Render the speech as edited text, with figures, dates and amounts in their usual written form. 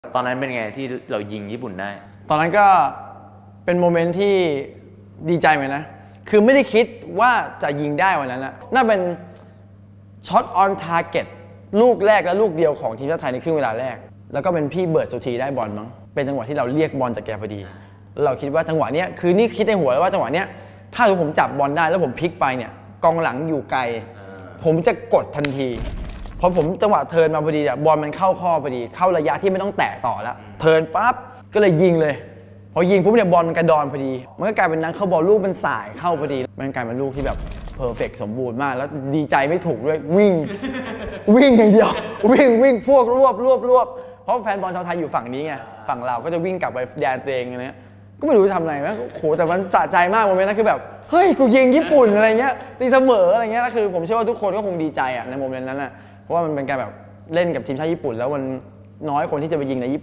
ตอนนั้นเป็นไงที่เรายิงญี่ปุ่นได้ตอนนั้นก็เป็นโมเมนต์ที่ดีใจไหมนะคือไม่ได้คิดว่าจะยิงได้วันนั้นนะน่าเป็นช็อตออนทาร์เก็ตลูกแรกและลูกเดียวของทีมชาติไทยในครึ่งเวลาแรกแล้วก็เป็นพี่เบิร์ดสุธีได้บอลมั้งเป็นจังหวะที่เราเรียกบอลจากแกพอดีแล้วเราคิดว่าจังหวะนี้คือนี่คิดในหัวแล้วว่าจังหวะนี้ถ้าผมจับบอลได้แล้วผมพลิกไปเนี่ยกองหลังอยู่ไกลผมจะกดทันทีพอผมจังหวะเทิร์นมาพอดีบอลมันเข้าข้อพอดีเข้าระยะที่ไม่ต้องแตะต่อแล้วเทิร์นปั๊บก็เลยยิงเลยพอยิงปุ๊บเนี่ยบอลมันกระดอนพอดีมันก็กลายเป็นนักเข้าบอลลูกมันสายเข้าพอดีมันกลายเป็นลูกที่แบบเพอร์เฟกต์สมบูรณ์มากแล้วดีใจไม่ถูกด้วยวิ่งอย่างเดียววิ่งพวกรวบเพราะแฟนบอลชาวไทยอยู่ฝั่งนี้ไงฝั่งเราก็จะวิ่งกลับไปแดนตัวเองอะไรเงี้ยก็ไม่รู้จะทำอะไรนะโหแต่มันสะใจมากโมเมนต์นั้นคือแบบเฮ้ยกูยิงญี่ปุ่นอะไรเงี้ยตีเสมออะไรเงี้ยแล้วคือผมเชื่อว่าทุกคนก็คงดีใจอ่ะในโมเมนต์นั้นอ่ะเพราะว่ามันเป็นการแบบเล่นกับทีมชาติญี่ปุ่นแล้วมันน้อยคนที่จะไปยิงในญี่ปุ่น